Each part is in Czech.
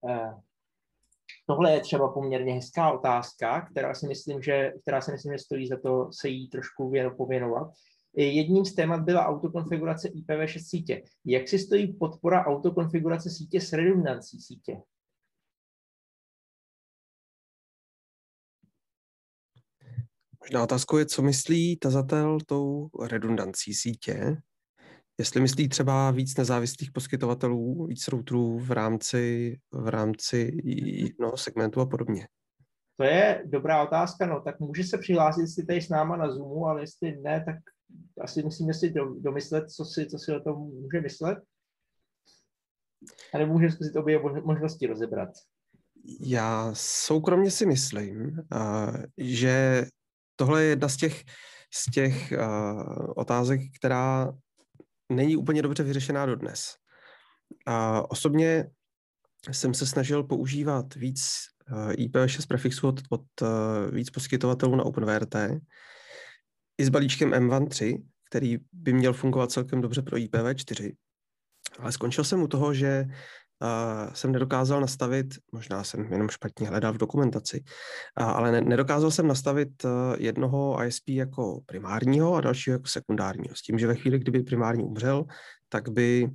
Tohle je třeba poměrně hezká otázka, která si myslím, že stojí za to se jí trošku pověnovat. Jedním z témat byla autokonfigurace IPv6 sítě. Jak si stojí podpora autokonfigurace sítě s redundancí sítě? Možná otázkou je, co myslí tazatel tou redundancí sítě. Jestli myslí třeba víc nezávislých poskytovatelů, víc routerů v rámci jednoho segmentu a podobně. To je dobrá otázka, no, tak může se přihlásit, jestli tady s náma na Zoomu, ale jestli ne, tak asi musíme si domyslet, co si o tom může myslet. A nebo můžeme zkusit obě možnosti rozebrat. Já soukromně si myslím, že tohle je jedna z těch otázek, která není úplně dobře vyřešená dodnes. Osobně jsem se snažil používat víc IPv6 prefixů od víc poskytovatelů na OpenVRT i s balíčkem M1.3, který by měl fungovat celkem dobře pro IPv4. Ale skončil jsem u toho, že jsem nedokázal nastavit, možná jsem jenom špatně hledal v dokumentaci, ale nedokázal jsem nastavit jednoho ISP jako primárního a dalšího jako sekundárního. S tím, že ve chvíli, kdyby primární umřel, tak by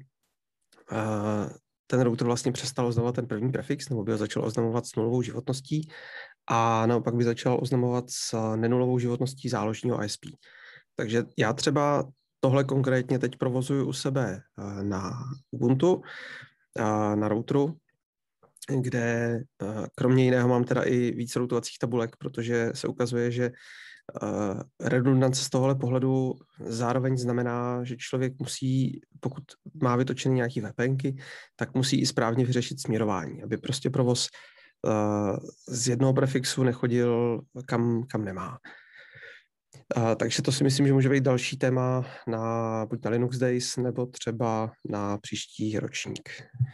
ten router vlastně přestal oznamovat ten první prefix, nebo by ho začal oznamovat s nulovou životností a naopak by začal oznamovat s nenulovou životností záložního ISP. Takže já třeba tohle konkrétně teď provozuju u sebe na Ubuntu, na routeru, kde kromě jiného mám teda i víc routovacích tabulek, protože se ukazuje, že redundance z tohohle pohledu zároveň znamená, že člověk musí, pokud má vytočený nějaký VPNky, tak musí i správně vyřešit směrování, aby prostě provoz z jednoho prefixu nechodil kam nemá. Takže to si myslím, že může být další téma buď na Linux Days, nebo třeba na příští ročník.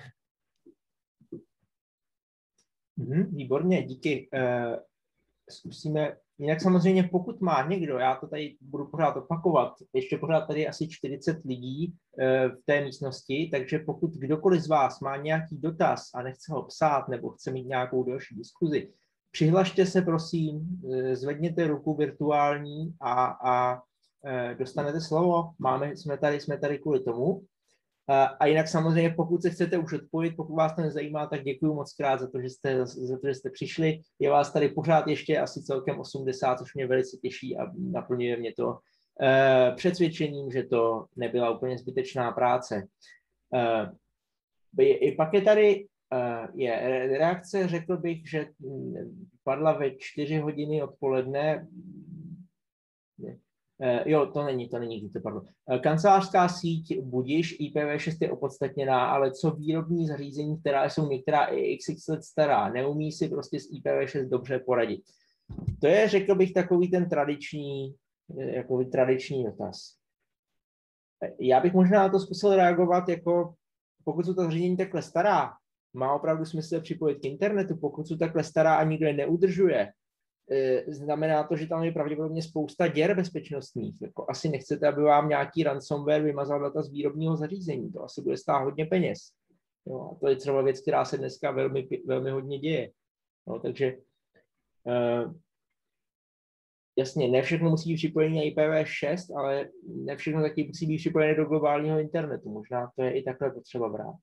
Výborně, díky. Zkusíme. Jinak samozřejmě, pokud má někdo, já to tady budu pořád opakovat, ještě pořád tady asi 40 lidí v té místnosti, takže pokud kdokoliv z vás má nějaký dotaz a nechce ho psát nebo chce mít nějakou další diskuzi, přihlašte se, prosím, zvedněte ruku virtuální a dostanete slovo. Jsme tady kvůli tomu. A jinak samozřejmě, pokud se chcete už odpojit, pokud vás to nezajímá, tak děkuji moc krát za to, že jste přišli. Je vás tady pořád ještě asi celkem 80, což mě velice těší a naplňuje mě to přesvědčením, že to nebyla úplně zbytečná práce. Pak je tady reakce, řekl bych, že padla ve 4 hodiny odpoledne. To není, to padlo. Kancelářská síť budiš, IPv6 je opodstatněná, ale co výrobní zařízení, která jsou některá i xx let stará, neumí si prostě s IPv6 dobře poradit. To je, řekl bych, takový ten tradiční dotaz. Já bych možná na to zkusil reagovat, jako pokud jsou ta zařízení takhle stará, má opravdu smysl připojit k internetu, pokud jsou takhle stará a nikdo je neudržuje, znamená to, že tam je pravděpodobně spousta děr bezpečnostních. Jako asi nechcete, aby vám nějaký ransomware vymazal data z výrobního zařízení. To asi bude stát hodně peněz. Jo, a to je třeba věc, která se dneska velmi, velmi hodně děje. No, takže jasně, ne všechno musí být připojené na IPv6, ale ne všechno taky musí být připojené do globálního internetu. Možná to je i takhle potřeba brát.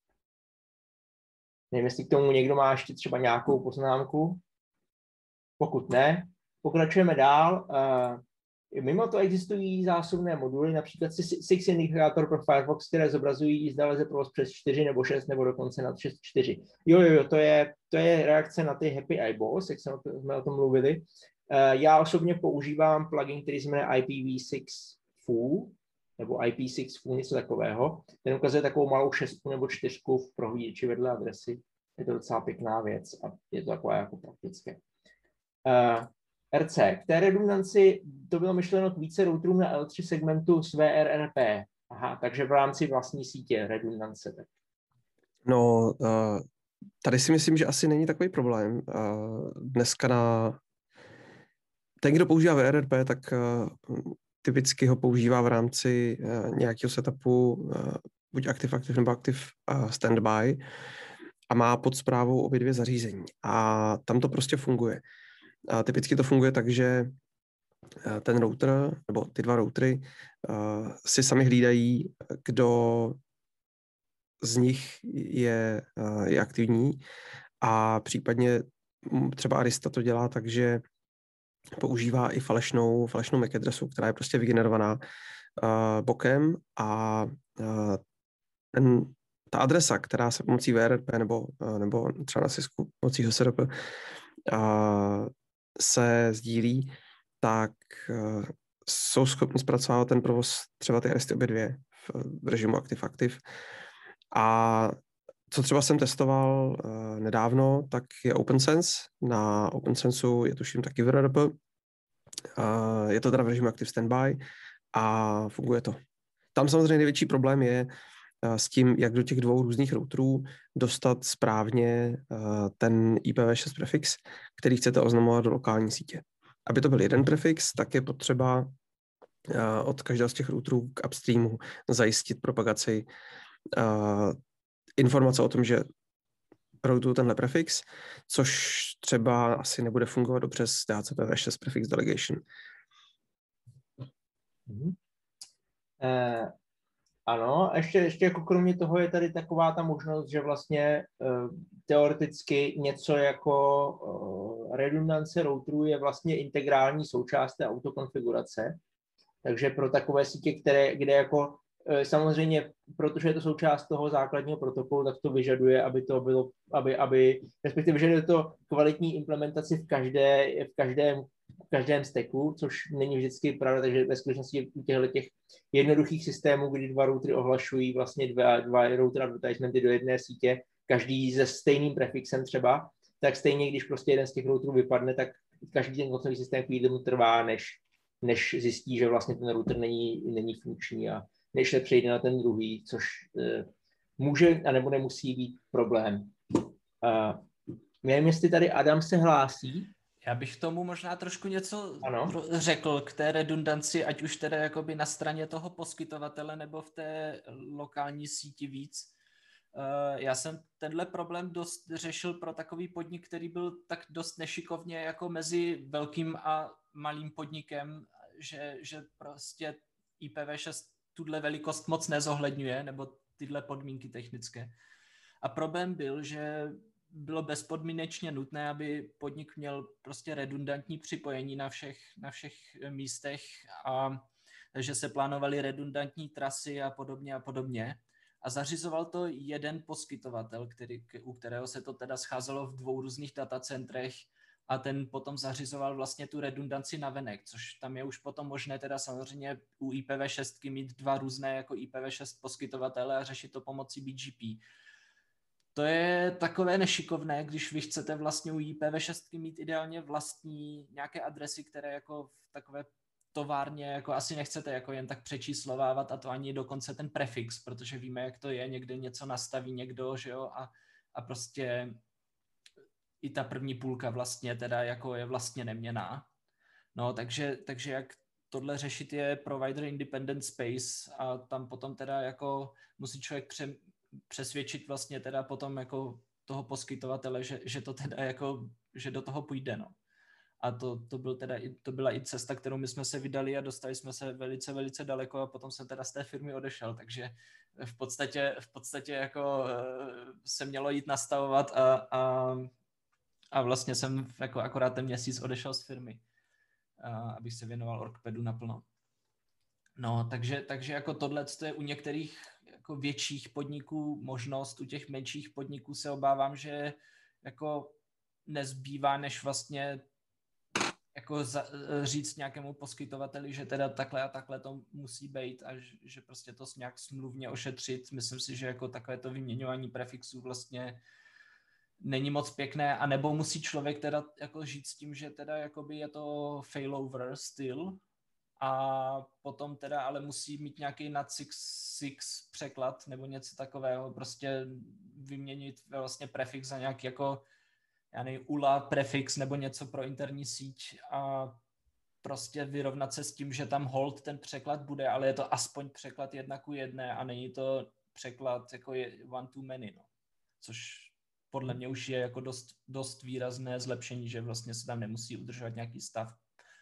Nevím, jestli k tomu někdo má ještě třeba nějakou poznámku. Pokud ne, pokračujeme dál. Mimo to existují zásobné moduly, například Six Indicator pro Firefox, které zobrazují, zda lze provoz přes 4 nebo 6 nebo dokonce nad 6.4. Jo, to je reakce na ty Happy Eyeballs, jak jsme o tom mluvili. Já osobně používám plugin, který se jmenuje IPv6 Foo, nebo IP6 Foo, něco takového. Ten ukazuje takovou malou 6 nebo 4 v prohlížeči vedle adresy. Je to docela pěkná věc a je to takové jako praktické. RC. K té redundanci to bylo myšleno k více routerům na L3 segmentu s VRRP. Aha, takže v rámci vlastní sítě redundance. No, tady si myslím, že asi není takový problém. Dneska ten, kdo používá VRRP, tak typicky ho používá v rámci nějakého setupu buď Active nebo Active Standby. a má pod správou obě dvě zařízení. A tam to prostě funguje. A typicky to funguje tak, že ten router, nebo ty dva routery si sami hlídají, kdo z nich je aktivní a případně třeba Arista to dělá tak, že používá i falešnou MAC adresu, která je prostě vygenerovaná bokem a ta adresa, která se pomocí VRP nebo třeba na Cisco pomocí HSRP se sdílí, tak jsou schopni zpracovat ten provoz třeba ty Aristy obě dvě v režimu active-active. A co třeba jsem testoval nedávno, tak je OpenSense. Na OpenSenseu je tuším taky VRP. Je to teda v režimu Active Standby a funguje to. Tam samozřejmě největší problém je s tím, jak do těch dvou různých routerů dostat správně ten IPv6 prefix, který chcete oznamovat do lokální sítě. Aby to byl jeden prefix, tak je potřeba od každého z těch routerů k upstreamu zajistit propagaci informace o tom, že routuju tenhle prefix, což třeba asi nebude fungovat dobře s DHCPV6 prefix delegation. Ano, ještě jako kromě toho je tady taková ta možnost, že vlastně teoreticky něco jako redundance routerů je vlastně integrální součást té autokonfigurace. Takže pro takové sítě, kde jako samozřejmě, protože je to součást toho základního protokolu, tak to vyžaduje, aby to bylo, respektive vyžaduje to kvalitní implementaci v každém stacku, což není vždycky pravda, takže ve skutečnosti u těch jednoduchých systémů, kdy dva routery ohlašují vlastně dva router advertisementy do jedné sítě, každý se stejným prefixem třeba, tak stejně, když prostě jeden z těch routerů vypadne, tak každý ten koncový systém chvíli mu trvá, než zjistí, že vlastně ten router není funkční a než se přejde na ten druhý, což může anebo nemusí být problém. Nevím, jestli tady Adam se hlásí. Já bych k tomu možná trošku něco řekl k té redundanci, ať už teda jakoby na straně toho poskytovatele nebo v té lokální síti víc. Já jsem tenhle problém dost řešil pro takový podnik, který byl tak dost nešikovně jako mezi velkým a malým podnikem, že prostě IPv6 tuhle velikost moc nezohledňuje, nebo tyhle podmínky technické. A problém byl, že bylo bezpodmínečně nutné, aby podnik měl prostě redundantní připojení na všech místech a že se plánovaly redundantní trasy a podobně. A zařizoval to jeden poskytovatel, u kterého se to teda scházelo v dvou různých datacentrech a ten potom zařizoval vlastně tu redundanci navenek, což tam je už potom možné teda samozřejmě u IPv6 mít dva různé jako IPv6 poskytovatele a řešit to pomocí BGP. To je takové nešikovné, když vy chcete vlastně u IPv6 mít ideálně vlastní nějaké adresy, které jako v takové továrně jako asi nechcete jako jen tak přečíslovávat a to ani dokonce ten prefix, protože víme, jak to je, někde něco nastaví někdo, že jo, a prostě i ta první půlka vlastně teda jako je vlastně neměnná. No, takže jak tohle řešit je provider independent space a tam potom teda jako musí člověk přesvědčit vlastně teda potom jako toho poskytovatele, že to teda jako, že do toho půjde, no. A to byla i cesta, kterou my jsme se vydali a dostali jsme se velice, velice daleko a potom jsem teda z té firmy odešel, takže v podstatě jako se mělo jít nastavovat a vlastně jsem jako akorát ten měsíc odešel z firmy, abych se věnoval Orkpedu naplno. No, takže jako tohle je u některých jako větších podniků možnost, u těch menších podniků se obávám, že jako nezbývá, než vlastně jako říct nějakému poskytovateli, že teda takhle a takhle to musí být a že prostě to nějak smluvně ošetřit. Myslím si, že jako takové to vyměňování prefixů vlastně není moc pěkné, anebo musí člověk teda jako žít s tím, že teda jakoby je to failover styl a potom teda ale musí mít nějaký nad 6 překlad nebo něco takového, prostě vyměnit vlastně prefix za nějaký jako já nevím, ULA prefix nebo něco pro interní síť a prostě vyrovnat se s tím, že tam hold ten překlad bude, ale je to aspoň překlad 1:1 a není to překlad jako one to many, no. Což podle mě už je jako dost výrazné zlepšení, že vlastně se tam nemusí udržovat nějaký stav.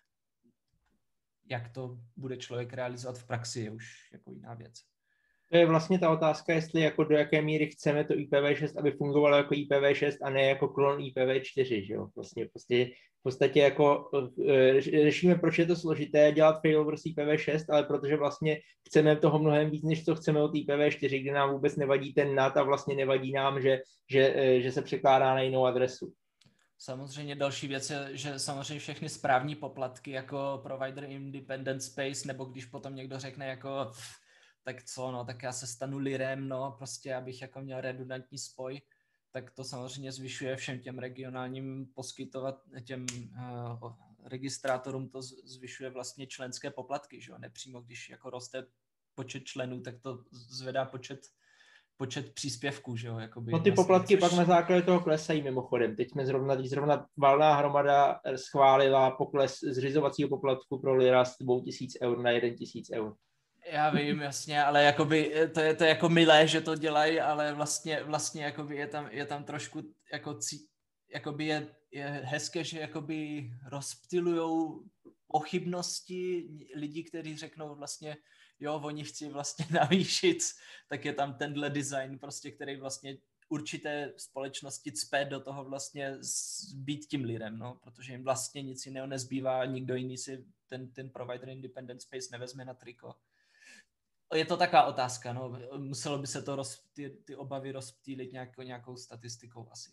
Jak to bude člověk realizovat v praxi, je už jako jiná věc. To je vlastně ta otázka, jestli jako do jaké míry chceme to IPv6, aby fungovalo jako IPv6 a ne jako klon IPv4, že jo? Vlastně v podstatě jako řešíme, proč je to složité dělat failover z IPv6, ale protože vlastně chceme toho mnohem víc, než co chceme od IPv4, kde nám vůbec nevadí ten NAT a vlastně nevadí nám, že se překládá na jinou adresu. Samozřejmě další věc je, že samozřejmě všechny správní poplatky jako provider independent space, nebo když potom někdo řekne jako tak co, no, tak já se stanu lirem, no, prostě abych jako měl redundantní spoj, tak to samozřejmě zvyšuje všem těm regionálním těm registrátorům to zvyšuje vlastně členské poplatky, že jo, nepřímo, když jako roste počet členů, tak to zvedá počet příspěvků, že jo, jakoby. No ty poplatky pak na základě toho klesají mimochodem. Teď zrovna valná hromada schválila pokles zřizovacího poplatku pro lira z 2000 eur na 1000 eur. Já vím, jasně, ale jakoby to je jako milé, že to dělají, ale vlastně jakoby je tam trošku jakoby je hezké, že jakoby rozptylujou pochybnosti lidí, kteří řeknou vlastně, jo, oni chci vlastně navýšit, tak je tam tenhle design prostě, který vlastně určité společnosti cpe do toho vlastně být tím lirem, no, protože jim vlastně nic jiného nezbývá, nikdo jiný si ten provider independent space nevezme na triko. Je to taková otázka, no. Muselo by se to ty obavy rozptýlit nějakou statistikou asi.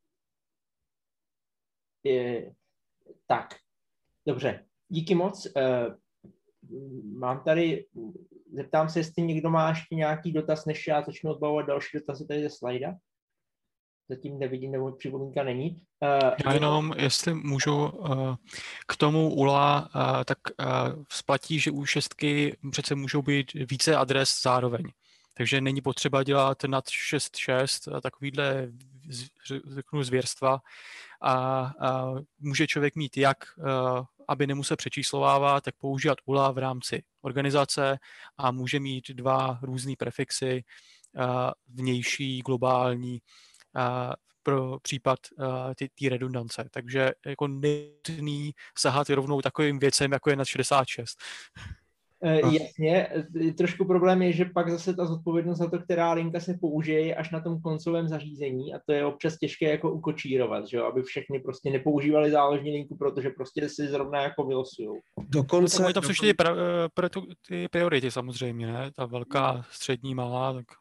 Tak, dobře. Díky moc. Mám tady, zeptám se, jestli někdo má ještě nějaký dotaz, než já začnu odbavovat další dotazy tady ze slajda. Zatím nevidím, nebo připomínka není. Já jenom, jestli můžu k tomu ULA, tak splatí, že u šestky přece můžou být více adres zároveň. Takže není potřeba dělat nad 6.6 takovýhle, řeknu, zvěrstva. A může člověk mít jak, aby nemusel přečíslovávat, tak používat ULA v rámci organizace a může mít 2 různý prefixy, vnější, globální, pro případ té redundance. Takže jako nutný sahat rovnou takovým věcem, jako je nad 66. Jasně, trošku problém je, že pak zase ta zodpovědnost za to, která linka se použije až na tom koncovém zařízení a to je občas těžké jako ukočírovat, že jo? Aby všechny prostě nepoužívali záložní linku, protože prostě si zrovna jako vylosujou. Dokonce... No, tam jsou ty priority samozřejmě, ne? Ta velká, střední, malá, tak...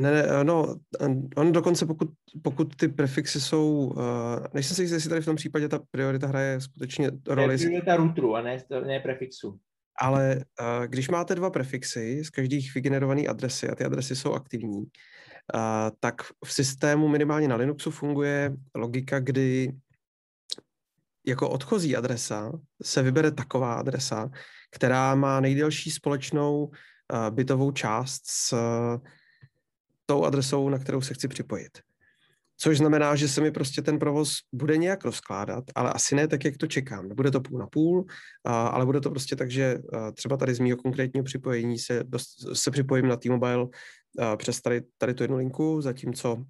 On dokonce, pokud ty prefixy jsou, nejsem si jistý, jestli tady v tom případě ta priorita hraje skutečně roli. Priorita routeru a ne prefixu. Ale když máte 2 prefixy z každých vygenerované adresy a ty adresy jsou aktivní, tak v systému minimálně na Linuxu funguje logika, kdy jako odchozí adresa se vybere taková adresa, která má nejdelší společnou bitovou část s tou adresou, na kterou se chci připojit. Což znamená, že se mi prostě ten provoz bude nějak rozkládat, ale asi ne tak, jak to čekám. Nebude to půl na půl, ale bude to prostě tak, že třeba tady z mýho konkrétního připojení se připojím na T-Mobile přes tady tu jednu linku, zatímco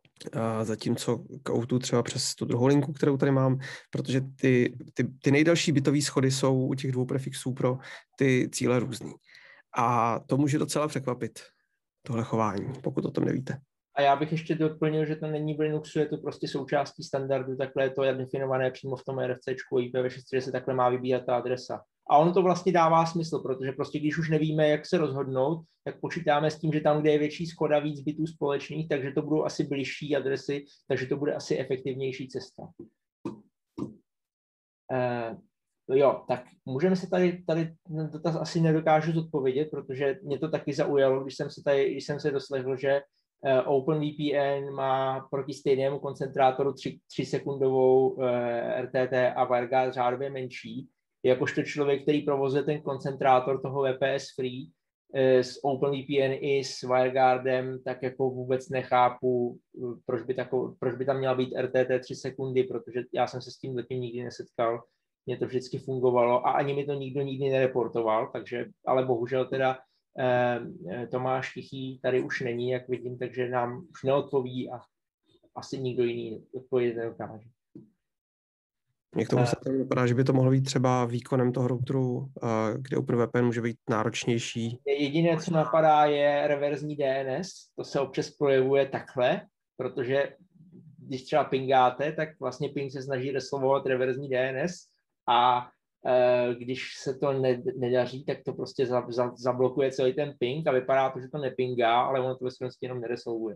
k O2 třeba přes tu druhou linku, kterou tady mám, protože ty nejdelší bitové schody jsou u těch 2 prefixů pro ty cíle různý. A to může docela překvapit, tohle chování, pokud o tom nevíte. A já bych ještě doplnil, že to není v Linuxu, je to prostě součástí standardu, takhle je to definované přímo v tom RFCčku IPv6, že se takhle má vybírat ta adresa. A ono to vlastně dává smysl, protože prostě když už nevíme, jak se rozhodnout, tak počítáme s tím, že tam, kde je větší schoda, víc bitů společných, takže to budou asi bližší adresy, takže to bude asi efektivnější cesta. Jo, tak můžeme se tady dotaz asi nedokážu zodpovědět, protože mě to taky zaujalo, když jsem se doslechl, že OpenVPN má proti stejnému koncentrátoru 3 sekundovou RTT a WireGuard řádově menší. Jakožto člověk, který provozuje ten koncentrátor toho VPS Free s OpenVPN i s WireGuardem, tak jako vůbec nechápu, proč by tam měla být RTT 3 sekundy, protože já jsem se s tím nikdy nesetkal. Mně to vždycky fungovalo a ani mi to nikdo nikdy nereportoval, takže, ale bohužel teda Tomáš Tichý tady už není, jak vidím, takže nám už neodpoví a asi nikdo jiný odpovědět nedokáže. Mě k tomu se tam vypadá, že by to mohlo být třeba výkonem toho routeru, kde OpenVPN může být náročnější. Jediné, co napadá, je reverzní DNS. To se občas projevuje takhle, protože když třeba pingáte, tak vlastně ping se snaží reslovovat reverzní DNS a když se to nedaří, tak to prostě zablokuje celý ten ping a vypadá to, že to nepingá, ale ono to ve skutečnosti jenom nereslovuje.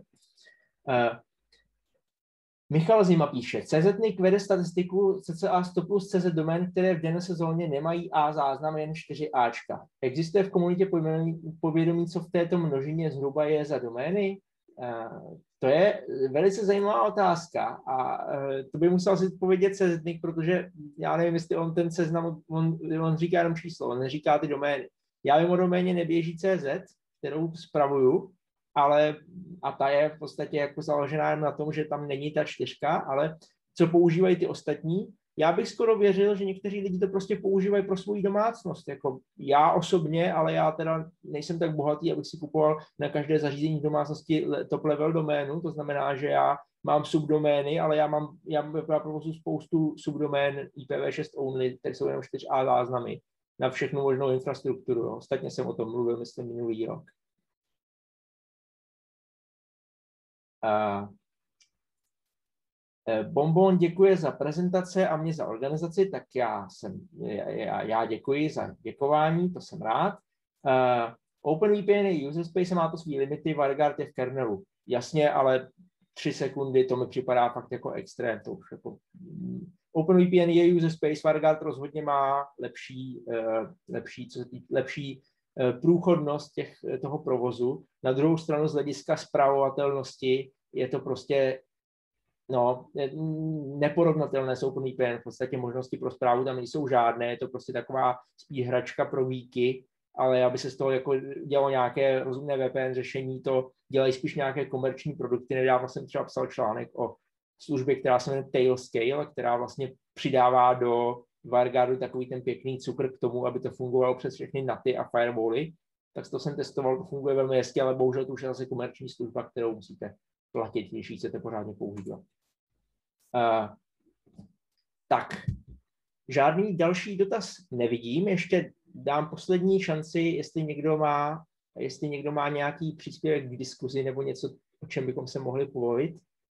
Michal Zima píše, CZNIC vede statistiku cca 100 plus CZ domén, které v dané sezóně nemají A záznam, jen 4 Ačka. Existuje v komunitě povědomí, co v této množině zhruba je za domény? To je velice zajímavá otázka a to by musel si odpovědět CZNIC, protože já nevím, jestli on ten seznam, on říká jenom číslo, on neříká ty domény. Já vím o doméně neběží CZ, kterou spravuju, ale a ta je v podstatě jako založená na tom, že tam není ta 4, ale co používají ty ostatní. Já bych skoro věřil, že někteří lidi to prostě používají pro svou domácnost. Jako já osobně, ale já teda nejsem tak bohatý, abych si kupoval na každé zařízení v domácnosti top level doménu. To znamená, že já mám subdomény, ale já provozuji spoustu subdomén IPv6 only, které jsou jenom 4A záznamy na všechnu možnou infrastrukturu. Jo. Ostatně jsem o tom mluvil, myslím, minulý rok. Bonbon děkuje za prezentace a mě za organizaci, tak já děkuji za děkování, to jsem rád. OpenVPN je user space a má to svý limity, WireGuard je v kernelu. Jasně, ale 3 sekundy, to mi připadá fakt jako extrém. To už jako, OpenVPN je user space, WireGuard rozhodně má lepší průchodnost toho provozu. Na druhou stranu z hlediska spravovatelnosti je to prostě neporovnatelné s OpenVPN. V podstatě možnosti pro správu tam nejsou žádné, je to prostě taková spíš hračka pro geeky, ale aby se z toho jako dělalo nějaké rozumné VPN řešení, to dělají spíš nějaké komerční produkty. Nedávno jsem třeba psal článek o službě, která se jmenuje Tailscale, která vlastně přidává do WireGuardu takový ten pěkný cukr k tomu, aby to fungovalo přes všechny NATy a firewally. Tak to jsem testoval, to funguje velmi hezky, ale bohužel to už je zase komerční služba, kterou musíte platit, když ji chcete pořádně používat. Tak, žádný další dotaz nevidím. Ještě dám poslední šanci, jestli někdo má nějaký příspěvek k diskuzi nebo něco, o čem bychom se mohli povolit.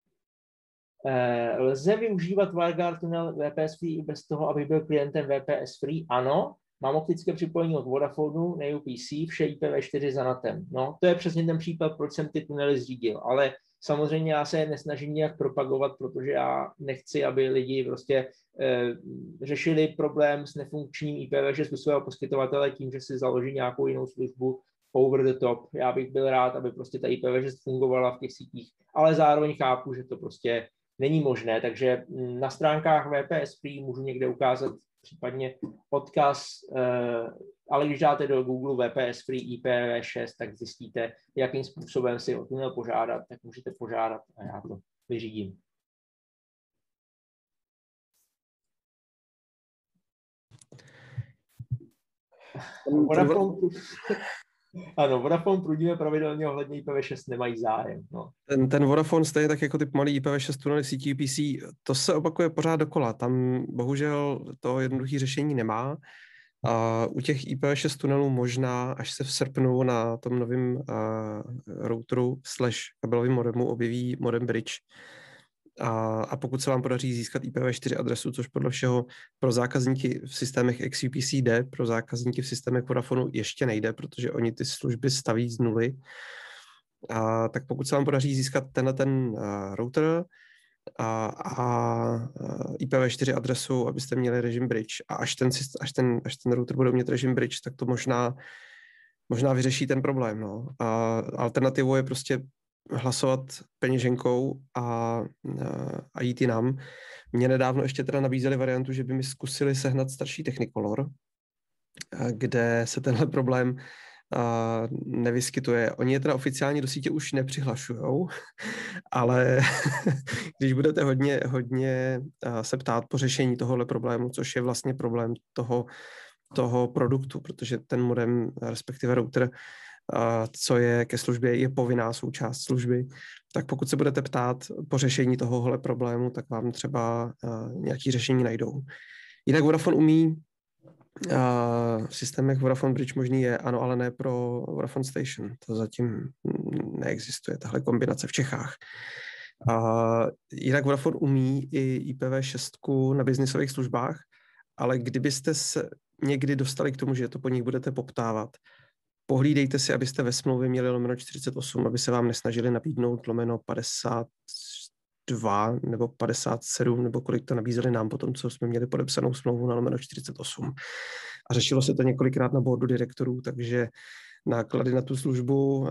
Lze využívat WireGuard tunel VPS Free i bez toho, aby byl klientem VPS Free? Ano, mám optické připojení od Vodafonu na UPC, vše IPv4 za NATem. No, to je přesně ten případ, proč jsem ty tunely zřídil, ale samozřejmě já se nesnažím nějak propagovat, protože já nechci, aby lidi prostě řešili problém s nefunkčním IPv6 u svého poskytovatele tím, že si založí nějakou jinou službu over the top. Já bych byl rád, aby prostě ta IPv6 fungovala v těch sítích, ale zároveň chápu, že to prostě není možné, takže na stránkách VPS Free můžu někde ukázat případně odkaz, ale když dáte do Google VPS Free IPv6, tak zjistíte, jakým způsobem si o tunel požádat, tak můžete požádat a já to vyřídím. Vodafone prudíme pravidelně ohledně IPv6 nemají zájem. No. Ten Vodafone stejně tak jako ty malý IPv6 tunely sítí UPC, to se opakuje pořád dokola. Tam bohužel to jednoduché řešení nemá. A u těch IPv6 tunelů možná, až se v srpnu na tom novém routeru / kabelovém modemu objeví modem Bridge. A pokud se vám podaří získat IPv4 adresu, což podle všeho pro zákazníky v systémech XUPC jde, pro zákazníky v systémech Vodafonu ještě nejde, protože oni ty služby staví z nuly. Tak pokud se vám podaří získat ten router a IPv4 adresu, abyste měli režim Bridge, a až ten router bude mít režim Bridge, tak to možná vyřeší ten problém. No. A alternativou je prostě hlasovat peněženkou a jít jinam. Mě nedávno ještě teda nabízeli variantu, že by mi zkusili sehnat starší Technicolor, kde se tenhle problém nevyskytuje. Oni je teda oficiálně do sítě už nepřihlašujou, ale když budete hodně se ptát po řešení tohohle problému, což je vlastně problém toho produktu, protože ten modem, respektive router, co je ke službě, je povinná součást služby, tak pokud se budete ptát po řešení tohohle problému, tak vám třeba nějaké řešení najdou. Jinak Vodafone umí, v systémech Vodafone Bridge možný je, ano, ale ne pro Vodafone Station. To zatím neexistuje, tahle kombinace v Čechách. Jinak Vodafone umí i IPv6 na biznisových službách, ale kdybyste se někdy dostali k tomu, že to po nich budete poptávat, pohlídejte si, abyste ve smlouvě měli lomeno 48, aby se vám nesnažili nabídnout lomeno 52 nebo 57, nebo kolik to nabízeli nám potom, co jsme měli podepsanou smlouvu na lomeno 48. A řešilo se to několikrát na boardu direktorů, takže náklady na tu službu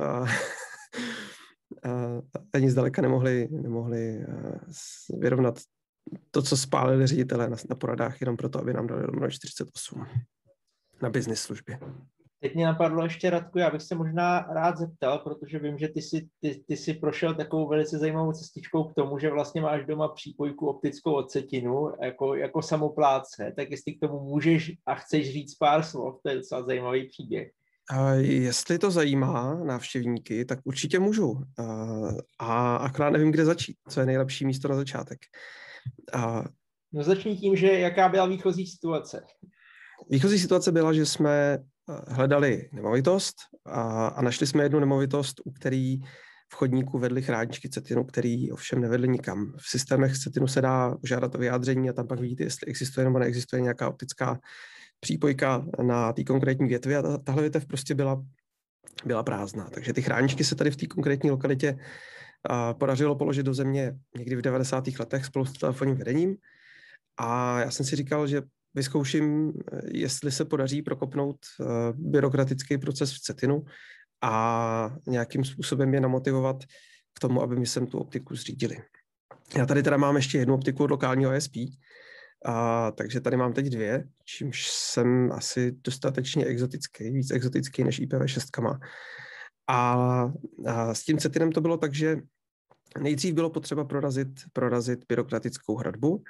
ani zdaleka nemohli vyrovnat to, co spálili ředitelé na poradách, jenom proto, aby nám dali lomeno 48 na business službě. Teď mě napadlo ještě, Radku, já bych se možná rád zeptal, protože vím, že ty jsi prošel takovou velice zajímavou cestičkou k tomu, že vlastně máš doma přípojku optickou od Cetinu jako samoplátce, tak jestli k tomu můžeš a chceš říct pár slov, to je docela zajímavý příběh. Jestli to zajímá návštěvníky, tak určitě můžu. A akorát nevím, kde začít, co je nejlepší místo na začátek. No začni tím, že jaká byla výchozí situace. Výchozí situace byla, že jsme hledali nemovitost a našli jsme jednu nemovitost, u který v chodníku vedly chráničky Cetinu, který ovšem nevedly nikam. V systémech Cetinu se dá žádat o vyjádření a tam pak vidíte, jestli existuje nebo neexistuje nějaká optická přípojka na té konkrétní větvi a tahle větev prostě byla prázdná. Takže ty chráničky se tady v té konkrétní lokalitě podařilo položit do země někdy v 90. letech spolu s telefonním vedením a já jsem si říkal, že vyzkouším, jestli se podaří prokopnout byrokratický proces v Cetinu a nějakým způsobem je namotivovat k tomu, aby mi sem tu optiku zřídili. Já tady teda mám ještě jednu optiku od lokálního ISP, takže tady mám teď dvě, čímž jsem asi dostatečně exotický, víc exotický než IPv6. A s tím Cetinem to bylo tak, že nejdřív bylo potřeba prorazit byrokratickou hradbu.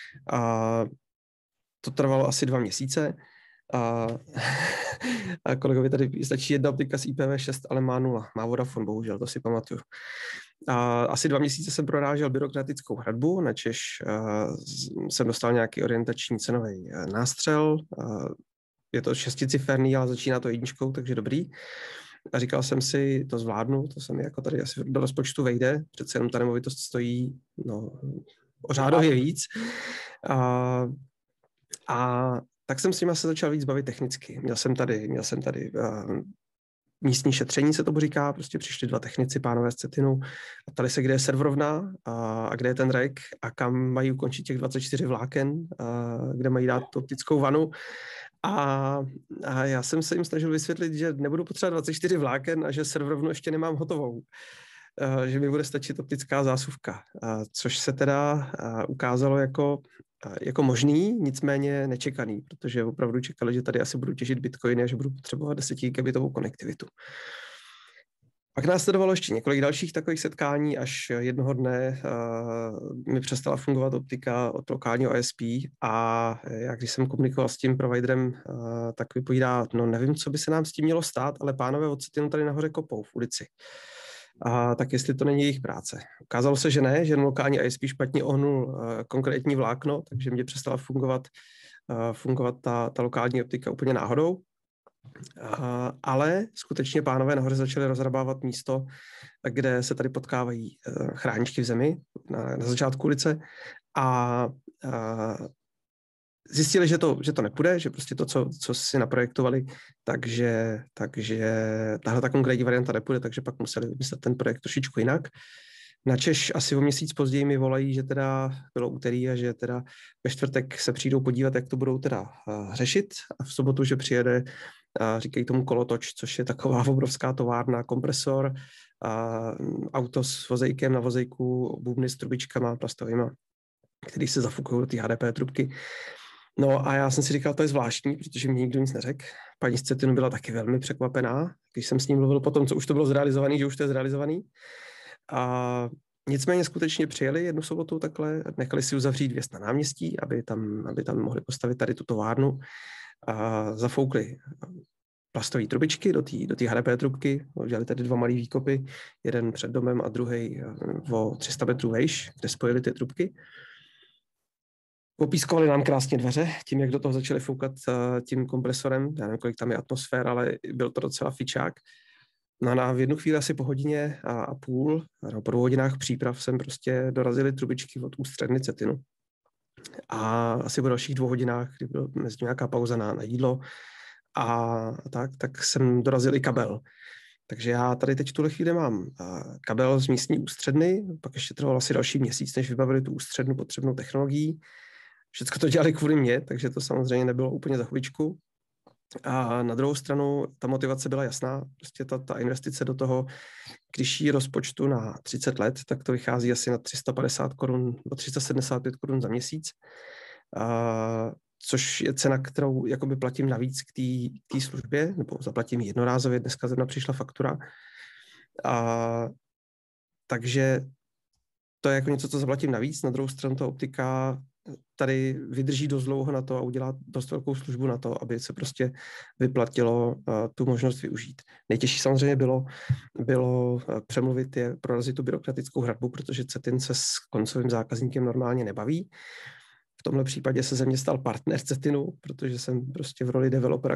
To trvalo asi 2 měsíce. A kolegovi tady stačí jedna optika z IPv6, ale má 0. Má Vodafone, bohužel, to si pamatuju. Asi 2 měsíce jsem prorážel byrokratickou hradbu, načež jsem dostal nějaký orientační cenový nástřel. Je to 6ciferný, ale začíná to 1, takže dobrý. A říkal jsem si, to zvládnu, to se mi jako tady asi do rozpočtu vejde, přece jenom ta nemovitost stojí o řádově víc. A tak jsem s nimi se začal víc bavit technicky. Měl jsem tady místní šetření, se to říká, prostě přišli 2 technici, pánové z Cetinu, a ptali se, kde je serverovna a kde je ten rack a kam mají ukončit těch 24 vláken, kde mají dát tu optickou vanu. A já jsem se jim snažil vysvětlit, že nebudu potřebovat 24 vláken a že serverovnu ještě nemám hotovou. Že mi bude stačit optická zásuvka, což se teda ukázalo jako možný, nicméně nečekaný, protože opravdu čekali, že tady asi budu těžit bitcoiny a že budu potřebovat 10 gigabitovou konektivitu. Pak následovalo ještě několik dalších takových setkání, až jednoho dne mi přestala fungovat optika od lokálního ISP a já, když jsem komunikoval s tím providerem, tak vypovídá, no nevím, co by se nám s tím mělo stát, ale pánové od Cetinu tady nahoře kopou v ulici. Tak jestli to není jejich práce. Ukázalo se, že ne, že lokální ISP špatně ohnul konkrétní vlákno, takže mě přestala fungovat ta lokální optika úplně náhodou. Ale skutečně pánové nahoře začali rozhrabávat místo, kde se tady potkávají chráničky v zemi na začátku ulice a zjistili, že to nepůjde, že prostě to, co si naprojektovali, takže tahle ta konkrétní varianta nepůjde, takže pak museli vymyslet ten projekt trošičku jinak. Načež asi o měsíc později mi volají, že teda bylo úterý a že teda ve čtvrtek se přijdou podívat, jak to budou teda řešit a v sobotu, že přijede, říkají tomu kolotoč, což je taková obrovská továrna, kompresor, auto s vozejkem, na vozejku bubny s trubičkama plastovýma, který se zafukují do té HDP trubky. No a já jsem si říkal, to je zvláštní, protože mi nikdo nic neřekl. Paní z Cetinu byla taky velmi překvapená, když jsem s ním mluvil potom, co už to bylo zrealizovaný, že už to je zrealizovaný. A nicméně skutečně přijeli jednu sobotu takhle, nechali si uzavřít vjezd na náměstí, aby tam mohli postavit tady tu továrnu a zafoukli plastové trubičky do té HDP trubky. Udělali tady 2 malý výkopy, jeden před domem a druhý o 300 metrů vejš, kde spojili ty trubky. Popískovali nám krásně dveře, tím, jak do toho začali foukat tím kompresorem. Já nevím, kolik tam je atmosfér, ale byl to docela fičák. No a v jednu chvíli asi po hodině a půl, po 2 hodinách příprav jsem prostě dorazili trubičky od ústředny Cetinu. A asi po dalších 2 hodinách, kdy byla mezi nějaká pauza na jídlo, a tak jsem dorazil i kabel. Takže já tady teď v tuhle chvíli mám kabel z místní ústředny, pak ještě trvalo asi další měsíc, než vybavili tu ústřednu potřebnou technologií. Všechno to dělali kvůli mě, takže to samozřejmě nebylo úplně za chvíličku. A na druhou stranu ta motivace byla jasná, prostě ta investice do toho, když ji rozpočtu na 30 let, tak to vychází asi na 350 korun nebo 375 korun za měsíc, což je cena, kterou jakoby platím navíc k té službě, nebo zaplatím jednorázově, dneska zrovna přišla faktura. Takže to je jako něco, co zaplatím navíc, na druhou stranu ta optika tady vydrží dost dlouho na to a udělá dost velkou službu na to, aby se prostě vyplatilo tu možnost využít. Nejtěžší samozřejmě bylo přemluvit je, prorazit tu byrokratickou hradbu, protože Cetin se s koncovým zákazníkem normálně nebaví. V tomhle případě se ze mě stal partner Cetinu, protože jsem prostě v roli developera,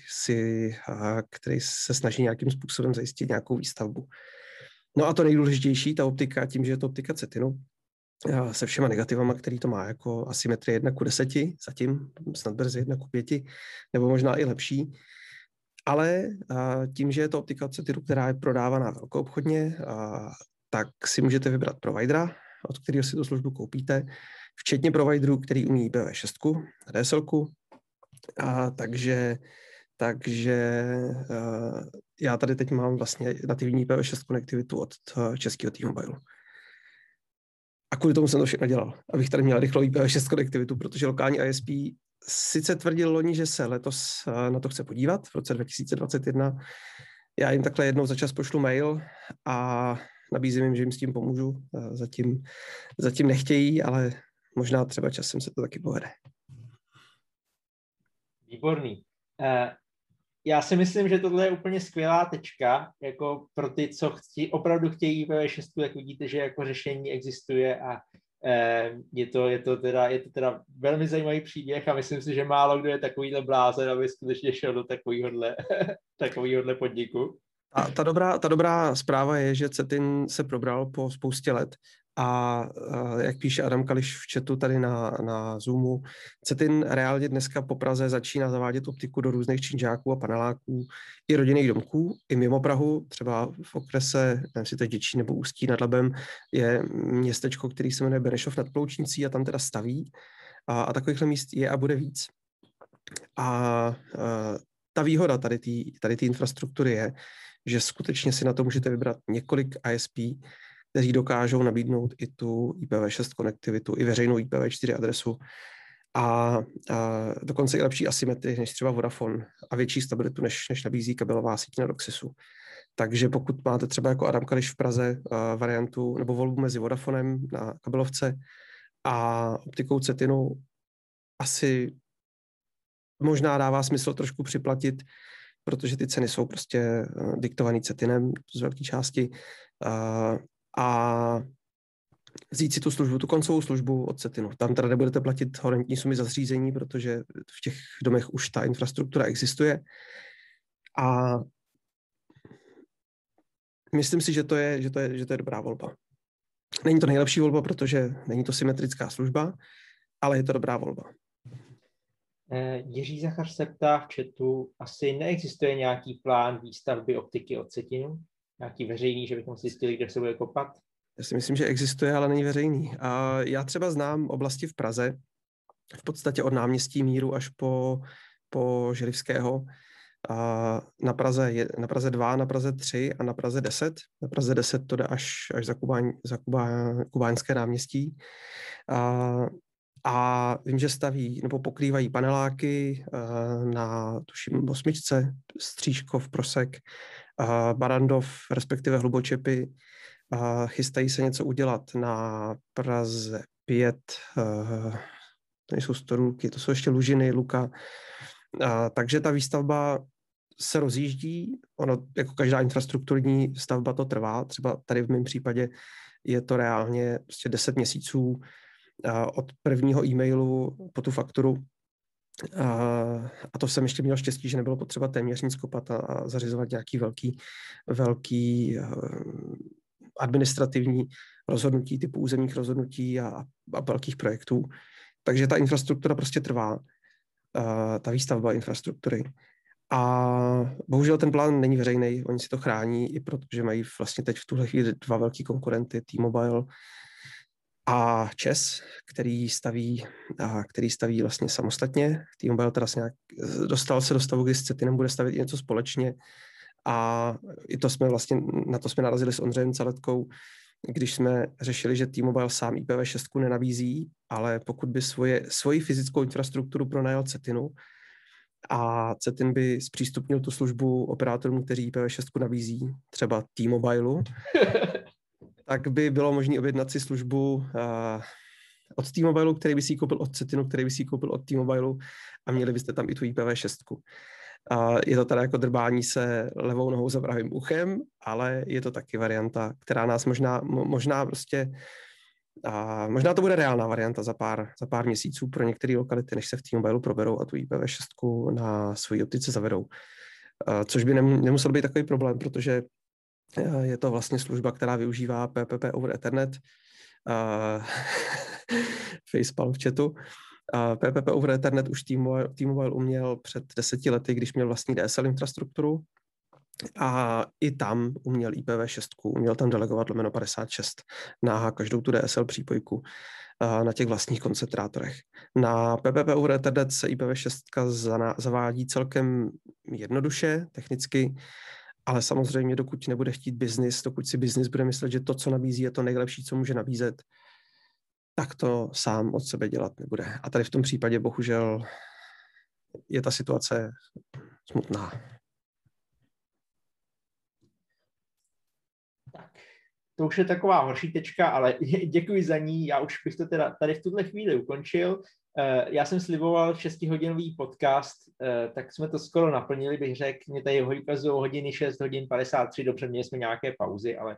který se snaží nějakým způsobem zajistit nějakou výstavbu. No a to nejdůležitější, ta optika, tím, že je to optika Cetinu, se všema negativama, který to má, jako asymetrie 1:10, zatím snad brzy 1:5, nebo možná i lepší. Ale tím, že je to optika od Cetinu, která je prodávaná velkoobchodně, tak si můžete vybrat providera, od kterého si tu službu koupíte, včetně providerů, který umí IPv6, DSL. Takže já tady teď mám vlastně nativní IPv6 konektivitu od českého T-Mobile. A kvůli tomu jsem to všechno dělal, abych tady měl rychlou IPv6 konektivitu, protože lokální ISP sice tvrdil loni, že se letos na to chce podívat, v roce 2021. Já jim takhle jednou za čas pošlu mail a nabízím jim, že jim s tím pomůžu. Zatím nechtějí, ale možná třeba časem se to taky povede. Výborný. Já si myslím, že tohle je úplně skvělá tečka, jako pro ty, co opravdu chtějí IPv6, tak vidíte, že jako řešení existuje a je to teda velmi zajímavý příběh a myslím si, že málo kdo je takovýhle blázen, aby skutečně šel do takovýhodle podniku. A ta dobrá zpráva je, že Cetin se probral po spoustě let a jak píše Adam Kališ v chatu tady na Zoomu, Cetin reálně dneska po Praze začíná zavádět optiku do různých činžáků a paneláků i rodinných domků, i mimo Prahu, třeba v okrese, nevím, jestli to je Děčín nebo Ústí nad Labem, je městečko, který se jmenuje Benešov nad Ploučnicí a tam teda staví a takovýchhle míst je a bude víc. A ta výhoda tady té infrastruktury je, že skutečně si na to můžete vybrat několik ISP, kteří dokážou nabídnout i tu IPv6 konektivitu, i veřejnou IPv4 adresu a dokonce i lepší asymetrii než třeba Vodafone a větší stabilitu, než nabízí kabelová síť na DOCSISu. Takže pokud máte třeba jako Adam Kališ v Praze variantu nebo volbu mezi Vodafonem na kabelovce a optikou Cetinu, asi možná dává smysl trošku připlatit, protože ty ceny jsou prostě diktovaný Cetinem z velké části a vzít si tu službu, tu koncovou službu od Cetinu. Tam teda nebudete platit horentní sumy za zřízení, protože v těch domech už ta infrastruktura existuje a myslím si, že to je dobrá volba. Není to nejlepší volba, protože není to symetrická služba, ale je to dobrá volba. Jiří Zachař se ptá v chatu, asi neexistuje nějaký plán výstavby optiky od Cetinu? Nějaký veřejný, že bychom si zjistili, kde se bude kopat? Já si myslím, že existuje, ale není veřejný. A já třeba znám oblasti v Praze, v podstatě od náměstí Míru až po Želivského, na Praze 2, na Praze 3 a na Praze 10. Na Praze 10 to jde až za Kubáňské náměstí. A vím, že staví nebo pokrývají paneláky na, tuším, 8, Stříškov, Prosek, Barandov, respektive Hlubočepy. Chystají se něco udělat na Praze 5, to nejsou Storůlky, to jsou ještě Lužiny, Luka. Takže ta výstavba se rozjíždí, ono jako každá infrastrukturní stavba to trvá, třeba tady v mém případě je to reálně prostě 10 měsíců od prvního e-mailu po tu fakturu. A to jsem ještě měl štěstí, že nebylo potřeba téměř nic kopat a zařizovat nějaký velký administrativní rozhodnutí typu územních rozhodnutí a velkých projektů. Takže ta infrastruktura prostě trvá, ta výstavba infrastruktury. A bohužel ten plán není veřejný, oni si to chrání, i protože mají vlastně teď v tuhle chvíli 2 velký konkurenty, T-Mobile a ČEZ, který staví vlastně samostatně. T-Mobile teda nějak dostal se do stavu, kdy s Cetinem bude stavět něco společně a i to jsme vlastně, na to jsme narazili s Ondřejem Caletkou, když jsme řešili, že T-Mobile sám IPv6 nenabízí, ale pokud by svoji fyzickou infrastrukturu pronajal Cetinu a Cetin by zpřístupnil tu službu operátorům, kteří IPv6 nabízí, třeba T-Mobileu, tak by bylo možné objednat si službu od T-Mobileu, který by si ji koupil od Cetinu, který by si ji koupil od T-Mobileu a měli byste tam i tu IPv6. Je to teda jako drbání se levou nohou za pravým uchem, ale je to taky varianta, která nás možná prostě možná to bude reálná varianta za pár měsíců pro některé lokality, než se v T-Mobileu proberou a tu IPv6 na svojí optice zavedou. Což by nemusel být takový problém, protože je to vlastně služba, která využívá PPP over Ethernet. Facepalm v chatu. PPP over Ethernet už T-Mobile uměl před 10 lety, když měl vlastní DSL infrastrukturu. A i tam uměl IPv6, uměl tam delegovat /56 na každou tu DSL přípojku na těch vlastních koncentrátorech. Na PPP over Ethernet se IPv6 zavádí celkem jednoduše, technicky, ale samozřejmě dokud nebude chtít biznis, dokud si biznis bude myslet, že to, co nabízí, je to nejlepší, co může nabízet, tak to sám od sebe dělat nebude. A tady v tom případě bohužel je ta situace smutná. Tak, to už je taková horší tečka, ale děkuji za ní. Já už bych to teda tady v tuhle chvíli ukončil. Já jsem sliboval 6hodinový podcast, tak jsme to skoro naplnili, bych řekl. Mě tady ukazují hodiny 6 hodin 53, dobře, měli jsme nějaké pauzy, ale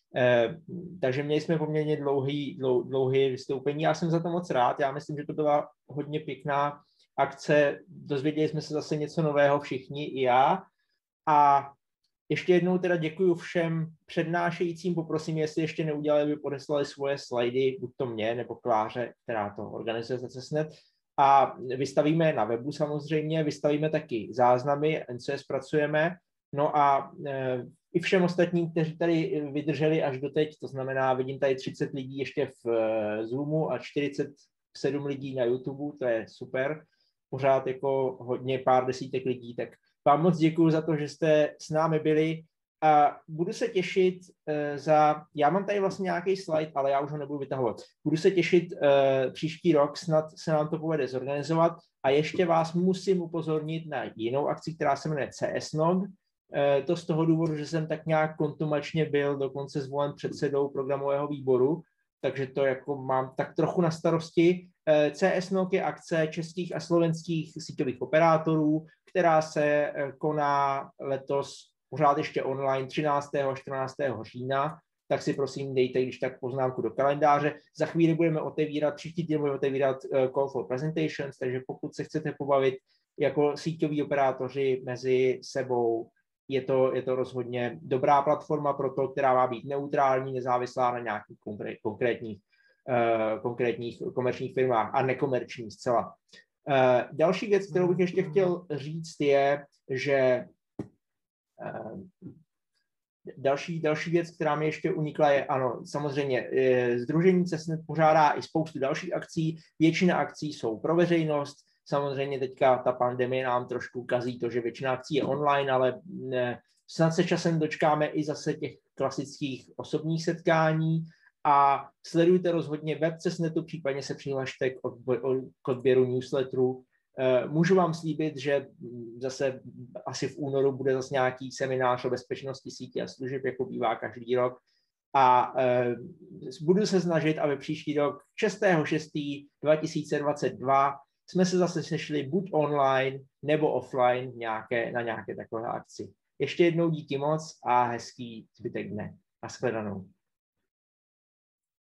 takže měli jsme poměrně dlouhé vystoupení. Já jsem za to moc rád, já myslím, že to byla hodně pěkná akce, dozvěděli jsme se zase něco nového všichni, i já. A ještě jednou teda děkuji všem přednášejícím, poprosím, jestli ještě neudělali, aby podeslali svoje slajdy, buď to mě, nebo Kláře, která to organizuje za CESNet. A vystavíme na webu samozřejmě, vystavíme taky záznamy, NCS zpracujeme. No a i všem ostatním, kteří tady vydrželi až doteď, to znamená, vidím tady 30 lidí ještě v Zoomu a 47 lidí na YouTube, to je super, pořád jako hodně, pár desítek lidí, tak vám moc děkuju za to, že jste s námi byli a budu se těšit já mám tady vlastně nějaký slide, ale já už ho nebudu vytahovat. Budu se těšit příští rok, snad se nám to povede zorganizovat a ještě vás musím upozornit na jinou akci, která se jmenuje CSNOG. To z toho důvodu, že jsem tak nějak kontumačně byl dokonce zvolen předsedou programového výboru, takže to jako mám tak trochu na starosti. CSNOG je akce českých a slovenských síťových operátorů, která se koná letos pořád ještě online 13. a 14. října, tak si prosím dejte když tak poznámku do kalendáře. Za chvíli budeme otevírat, příští týden budeme otevírat Call for Presentations, takže pokud se chcete pobavit jako síťoví operátoři mezi sebou, je to rozhodně dobrá platforma pro to, která má být neutrální, nezávislá na nějakých konkrétních komerčních firmách a nekomerčních zcela. Další věc, kterou bych ještě chtěl říct, je, že další věc, která mi ještě unikla, je, ano, samozřejmě Sdružení CESNet pořádá i spoustu dalších akcí, většina akcí jsou pro veřejnost, samozřejmě teďka ta pandemie nám trošku kazí to, že většina akcí je online, ale snad se časem dočkáme i zase těch klasických osobních setkání a sledujte rozhodně web CESNetu, případně se přihlašte k odběru newsletteru. Můžu vám slíbit, že zase asi v únoru bude zase nějaký seminář o bezpečnosti sítě a služeb, jako bývá každý rok. A budu se snažit, aby příští rok 6.6.2022 jsme se zase sešli buď online nebo offline na nějaké takové akci. Ještě jednou díky moc a hezký zbytek dne. Nashledanou.